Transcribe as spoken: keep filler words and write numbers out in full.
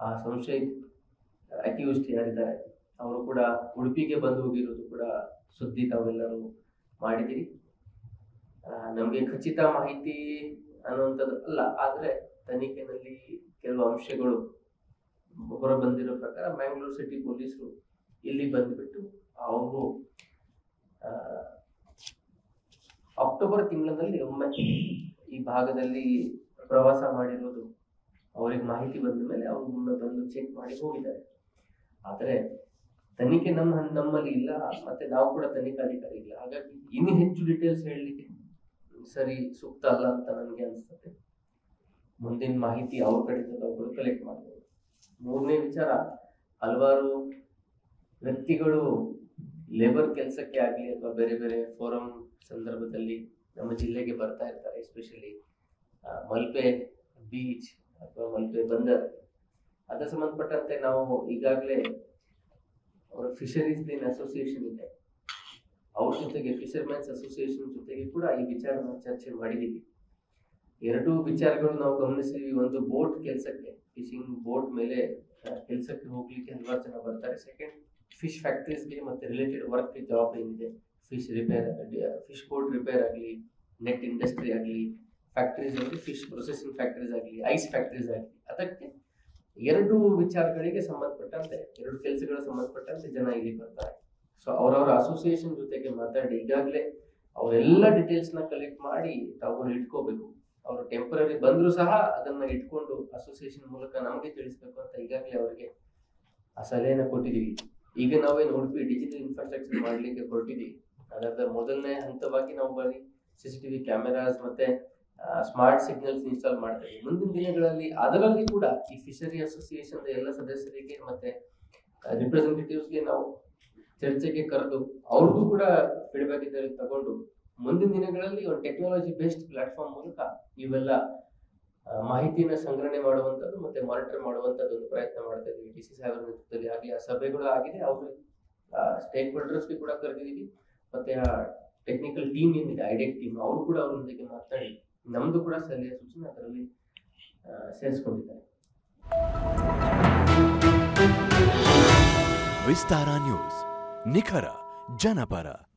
ಆ ಸಂಶಯಿತ ಅಕ್ಯೂಸ್ಡ್ ಯಾರಿದ್ದಾರೆ ಅವರು ಕೂಡ ಉಡುಪಿಗೆ ಬಂದು ಹೋಗಿರೋದು ಕೂಡ ಸುದ್ದಿ ತಾವೆಲ್ಲರೂ ಮಾಡಿದಿರಿ. ನಮಗೆ ಖಚಿತ ಮಾಹಿತಿ ಅನ್ನುವಂಥದ್ದು ಅಲ್ಲ, ಆದ್ರೆ ತನಿಖೆನಲ್ಲಿ ಕೆಲವು ಅಂಶಗಳು ಹೊರ ಬಂದಿರೋ ಪ್ರಕಾರ ಮ್ಯಾಂಗ್ಳೂರ್ ಸಿಟಿ ಪೊಲೀಸರು ಇಲ್ಲಿ ಬಂದ್ಬಿಟ್ಟು ಅವರು ಅಕ್ಟೋಬರ್ ತಿಂಗಳಲ್ಲಿ ಒಮ್ಮೆ ಈ ಭಾಗದಲ್ಲಿ ಪ್ರವಾಸ ಮಾಡಿರೋದು ಅವರಿಗೆ ಮಾಹಿತಿ ಬಂದ ಮೇಲೆ ಅವರು ಒಮ್ಮೆ ಬಂದು ಚೆಕ್ ಮಾಡಿ ಹೋಗಿದ್ದಾರೆ. ಆದರೆ ತನಿಖೆ ನಮ್ಮ ನಮ್ಮಲ್ಲಿ ಇಲ್ಲ, ಮತ್ತೆ ನಾವು ಕೂಡ ತನಿಖಾಧಿಕಾರಿ ಇಲ್ಲ, ಹಾಗಾಗಿ ಇನ್ನು ಹೆಚ್ಚು ಡೀಟೇಲ್ಸ್ ಹೇಳಲಿಕ್ಕೆ ಸರಿ ಸೂಕ್ತ ಅಲ್ಲ ಅಂತ ನನಗೆ ಅನಿಸ್ತದೆ. ಮುಂದಿನ ಮಾಹಿತಿ ಅವ್ರ ಕಡೆಯಿಂದ ಅವರು ಕಲೆಕ್ಟ್ ಮಾಡಬಹುದು. ಮೂರನೇ ವಿಚಾರ, ಹಲವಾರು ವ್ಯಕ್ತಿಗಳು ಲೇಬರ್ ಕೆಲಸಕ್ಕೆ ಆಗಲಿ ಅಥವಾ ಬೇರೆ ಬೇರೆ ಫೋರಂ ಸಂದರ್ಭದಲ್ಲಿ ನಮ್ಮ ಜಿಲ್ಲೆಗೆ ಬರ್ತಾ ಇರ್ತಾರೆ. ಎಸ್ಪೆಷಲಿ ಮಲ್ಪೆ ಬೀಚ್ ಅಥವಾ ಮಲ್ಪೆ ಬಂದರ್ ಅದರ ಸಂಬಂಧಪಟ್ಟಂತೆ ನಾವು ಈಗಾಗಲೇ ಅವರ ಫಿಶರೀಸ್ ದಿನ ಅಸೋಸಿಯೇಷನ್ ಇದೆ, ಅವ್ರ ಜೊತೆಗೆ ಫಿಶರ್ಮೆನ್ಸ್ ಅಸೋಸಿಯೇಷನ್ ಜೊತೆಗೆ ಕೂಡ ಈ ವಿಚಾರನ ಚರ್ಚೆ ಮಾಡಿದ್ದೀವಿ. ಎರಡು ವಿಚಾರಗಳು ನಾವು ಗಮನಿಸಿದ್ವಿ. ಒಂದು, ಬೋಟ್ ಕೆಲಸಕ್ಕೆ, ಫಿಶಿಂಗ್ ಬೋಟ್ ಮೇಲೆ ಕೆಲಸಕ್ಕೆ ಹೋಗ್ಲಿಕ್ಕೆ ಹಲವಾರು ಜನ ಬರ್ತಾರೆ. ಸೆಕೆಂಡ್, ಫಿಶ್ ಫ್ಯಾಕ್ಟ್ರೀಸ್ಗೆ ಮತ್ತೆ ರಿಲೇಟೆಡ್ ವರ್ಕ್ ಜಾಬ್ ಏನಿದೆ, fish repair fish boat repair ಆಗಲಿ, ನೆಟ್ ಇಂಡಸ್ಟ್ರಿ ಆಗಲಿ, ಫ್ಯಾಕ್ಟ್ರೀಸ್ ಆಗಲಿ, ಫಿಶ್ ಪ್ರೊಸೆಸಿಂಗ್ ಫ್ಯಾಕ್ಟ್ರೀಸ್ ಆಗಲಿ, ಐಸ್ ಫ್ಯಾಕ್ಟ್ರೀಸ್ ಆಗಲಿ, ಅದಕ್ಕೆ ಎರಡು ವಿಚಾರಗಳಿಗೆ ಸಂಬಂಧಪಟ್ಟಂತೆ, ಎರಡು ಕೆಲಸಗಳ ಸಂಬಂಧಪಟ್ಟಂತೆ ಜನ ಇಲ್ಲಿ ಬರ್ತಾರೆ. ಸೊ ಅವರವರ ಅಸೋಸಿಯೇಷನ್ ಜೊತೆಗೆ ಮಾತಾಡಿ ಈಗಾಗಲೇ ಅವರೆಲ್ಲ ಡೀಟೇಲ್ಸ್ ನ ಕಲೆಕ್ಟ್ ಮಾಡಿ ತಾವು ಇಟ್ಕೋಬೇಕು. ಅವರು ಟೆಂಪರರಿ ಬಂದ್ರು ಸಹ ಅದನ್ನ ಇಟ್ಕೊಂಡು ಅಸೋಸಿಯೇಷನ್ ಮೂಲಕ ನಮಗೆ ತಿಳಿಸ್ಬೇಕು ಅಂತ ಈಗಾಗಲೇ ಅವರಿಗೆ ಆ ಸಲಹೆನ ಕೊಟ್ಟಿದ್ದೀವಿ. ಈಗ ನಾವೇನು ಉಡುಪಿ ಡಿಜಿಟಲ್ ಇನ್ಫ್ರಾಸ್ಟ್ರಕ್ಚರ್ ಮಾಡ್ಲಿಕ್ಕೆ ಹೊರಟಿದ್ದೀವಿ. ಅದರ ಮೊದಲನೇ ಹಂತವಾಗಿ ನಾವು ಬರೀ ಸಿಸಿಟಿವಿ ಕ್ಯಾಮೆರಾಸ್ ಮತ್ತೆ ಸ್ಮಾರ್ಟ್ ಸಿಗ್ನಲ್ಸ್ ಇನ್ಸ್ಟಾಲ್ ಮಾಡ್ತೀವಿ. ಮುಂದಿನ ದಿನಗಳಲ್ಲಿ ಅದರಲ್ಲಿ ಕೂಡ ಈ ಫಿಶರಿ ಅಸೋಸಿಯೇಷನ್ ಎಲ್ಲ ಸದಸ್ಯರಿಗೆ ಮತ್ತೆ ರಿಪ್ರೆಸೆಂಟೇಟಿವ್ಸ್ಗೆ ನಾವು ಚರ್ಚೆಗೆ ಕರೆದು ಅವ್ರಿಗೂ ಕೂಡ ಫೀಡ್ಬ್ಯಾಕ್ ಇದರಲ್ಲಿ ತಗೊಂಡು ಮುಂದಿನ ದಿನಗಳಲ್ಲಿ ಒಂದು ಟೆಕ್ನಾಲಜಿ ಬೇಸ್ಡ್ ಪ್ಲಾಟ್ಫಾರ್ಮ್ ಮೂಲಕ ಇವೆಲ್ಲ ಮಾಹಿತಿನ ಸಂಗ್ರಹಣೆ ಮಾಡುವಂಥದ್ದು ಮತ್ತೆ ಮಾನಿಟರ್ ಮಾಡುವಂಥದ್ದು ಒಂದು ಪ್ರಯತ್ನ ಮಾಡ್ತಾ ಇದ್ದೀವಿ. ಡಿ ಸಿ ಸಾಹೇಬರ ನೇತೃತ್ವದಲ್ಲಿ ಆಗಲಿ ಆ ಸಭೆಗಳು ಆಗಿದೆ. ಅವರು ಸ್ಟೇಕ್ ಹೋಲ್ಡರ್ಸ್ಗೆ ಕೂಡ ಕರೆದಿದ್ದೀವಿ. ಮತ್ತೆ ಆ ಟೆಕ್ನಿಕಲ್ ಟೀಮ್ ಏನಿದೆ, ಐಡೆಕ್ ಟೀಮ್, ಅವರು ಕೂಡ ಅವರೊಂದಿಗೆ ಮಾತಾಡಿ ನಮ್ದು ಕೂಡ ಸಲಹೆ ಸೂಚನೆ ಅದರಲ್ಲಿ ಸೇರಿಸ್ಕೊಂಡಿದ್ದಾರೆ. ವಿಸ್ತಾರ ನ್ಯೂಸ್, ನಿಖರ ಜನಪರ.